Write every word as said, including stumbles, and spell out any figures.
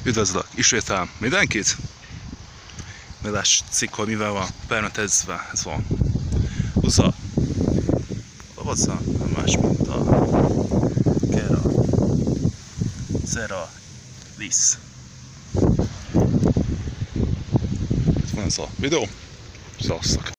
Üdvözlök ismételem mindenkit! Mi látszik, hogy mivel van permetezve, ez van. Húzza a vaca, nem más, mint a Kera Cera Lisz. Ez van ez a videó. Szavaztok!